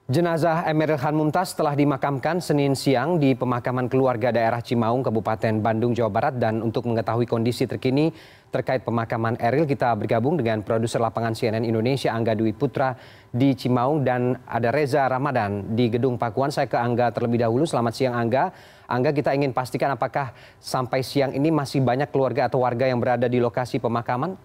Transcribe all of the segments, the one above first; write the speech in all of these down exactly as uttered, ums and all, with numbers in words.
Jenazah Emeril Khan Mumtaz telah dimakamkan Senin siang di pemakaman keluarga daerah Cimaung, Kabupaten Bandung, Jawa Barat. Dan untuk mengetahui kondisi terkini terkait pemakaman Eril, kita bergabung dengan produser lapangan C N N Indonesia Angga Dwi Putra di Cimaung, dan ada Reza Ramadan di Gedung Pakuan. Saya ke Angga terlebih dahulu. Selamat siang Angga. Angga, kita ingin pastikan apakah sampai siang ini masih banyak keluarga atau warga yang berada di lokasi pemakaman?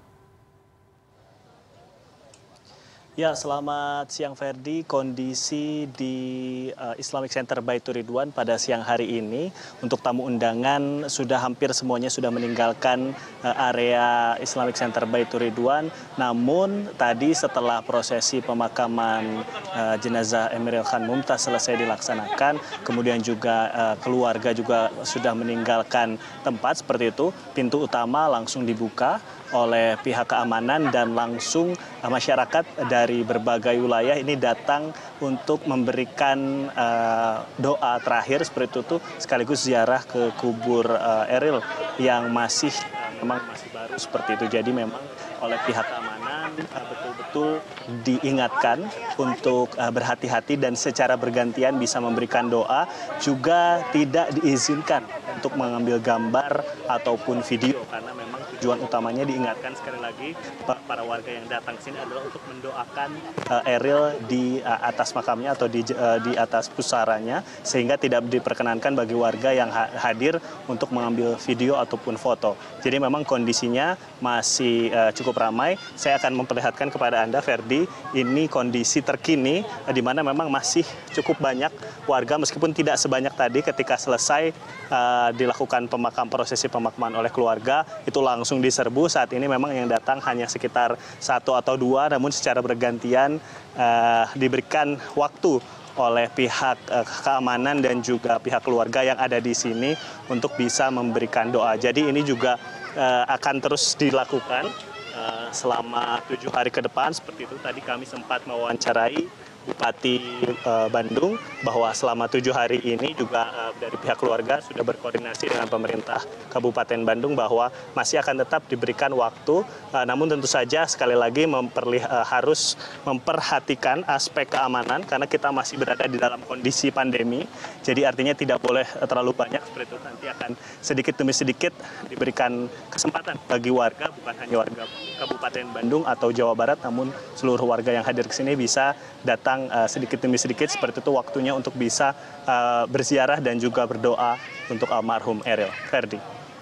Ya, selamat siang Ferdi. Kondisi di uh, Islamic Center Baitur Ridwan pada siang hari ini untuk tamu undangan sudah hampir semuanya sudah meninggalkan uh, area Islamic Center Baitur Ridwan. Namun tadi setelah prosesi pemakaman uh, jenazah Emeril Khan Mumtaz selesai dilaksanakan, kemudian juga uh, keluarga juga sudah meninggalkan tempat seperti itu, pintu utama langsung dibuka oleh pihak keamanan dan langsung uh, masyarakat dari berbagai wilayah ini datang untuk memberikan uh, doa terakhir seperti itu, sekaligus ziarah ke kubur uh, Eril yang masih uh, memang masih baru seperti itu. Jadi memang oleh pihak keamanan uh, betul-betul diingatkan untuk uh, berhati-hati dan secara bergantian bisa memberikan doa, juga tidak diizinkan untuk mengambil gambar ataupun video, karena memang tujuan utamanya diingatkan sekali lagi para warga yang datang ke sini adalah untuk mendoakan uh, Eril di uh, atas makamnya atau di, uh, di atas pusaranya, sehingga tidak diperkenankan bagi warga yang ha hadir untuk mengambil video ataupun foto. Jadi memang kondisinya masih uh, cukup ramai. Saya akan memperlihatkan kepada Anda, Ferdi, ini kondisi terkini uh, di mana memang masih cukup banyak warga, meskipun tidak sebanyak tadi ketika selesai uh, dilakukan pemakam prosesi pemakaman oleh keluarga, itu langsung diserbu. Saat ini memang yang datang hanya sekitar satu atau dua, namun secara bergantian uh, diberikan waktu oleh pihak uh, keamanan dan juga pihak keluarga yang ada di sini untuk bisa memberikan doa. Jadi ini juga uh, akan terus dilakukan uh, selama tujuh hari ke depan. Seperti itu tadi kami sempat mewawancarai Bupati uh, Bandung bahwa selama tujuh hari ini juga uh, dari pihak keluarga sudah berkoordinasi dengan pemerintah Kabupaten Bandung bahwa masih akan tetap diberikan waktu, uh, namun tentu saja sekali lagi memperlih uh, harus memperhatikan aspek keamanan karena kita masih berada di dalam kondisi pandemi. Jadi artinya tidak boleh uh, terlalu banyak seperti itu, nanti akan sedikit demi sedikit diberikan kesempatan bagi warga, bukan hanya warga Kabupaten Bandung atau Jawa Barat, namun seluruh warga yang hadir ke sini bisa datang uh, sedikit demi sedikit seperti itu, waktunya untuk bisa uh, berziarah dan juga berdoa untuk almarhum Eril. Ferdi.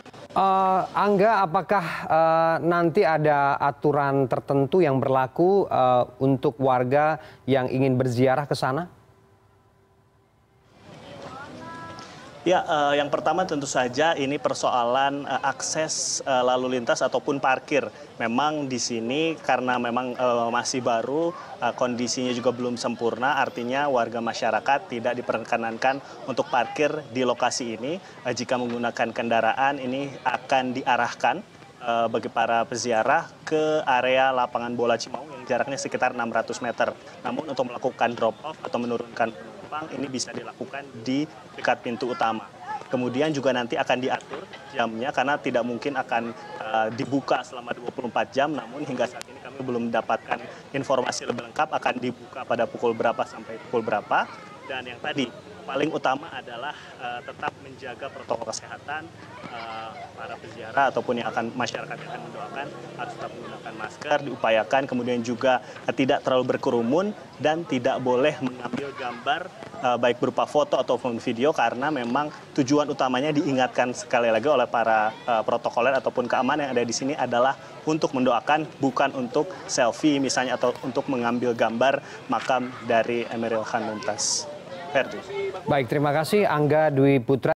Uh, Angga, apakah uh, nanti ada aturan tertentu yang berlaku uh, untuk warga yang ingin berziarah ke sana? Ya, uh, yang pertama tentu saja ini persoalan uh, akses uh, lalu lintas ataupun parkir. Memang di sini karena memang uh, masih baru, uh, kondisinya juga belum sempurna, artinya warga masyarakat tidak diperkenankan untuk parkir di lokasi ini. Uh, jika menggunakan kendaraan ini akan diarahkan uh, bagi para peziarah ke area lapangan bola Cimaung yang jaraknya sekitar enam ratus meter. Namun untuk melakukan drop off atau menurunkan penumpang ini bisa dilakukan di dekat pintu utama. Kemudian juga nanti akan diatur jamnya karena tidak mungkin akan uh, dibuka selama dua puluh empat jam, namun hingga saat ini kami belum mendapatkan informasi lebih lengkap akan dibuka pada pukul berapa sampai pukul berapa. Dan yang tadi paling utama adalah uh, tetap menjaga protokol kesehatan. Uh, para peziarah ataupun yang akan masyarakat yang akan mendoakan harus tetap menggunakan masker, diupayakan, kemudian juga uh, tidak terlalu berkerumun dan tidak boleh mengambil gambar uh, baik berupa foto ataupun video, karena memang tujuan utamanya diingatkan sekali lagi oleh para uh, protokoler ataupun keamanan yang ada di sini adalah untuk mendoakan, bukan untuk selfie misalnya atau untuk mengambil gambar makam dari Emeril Khan Mumtaz. Ferdi. Baik, terima kasih Angga Dwi Putra.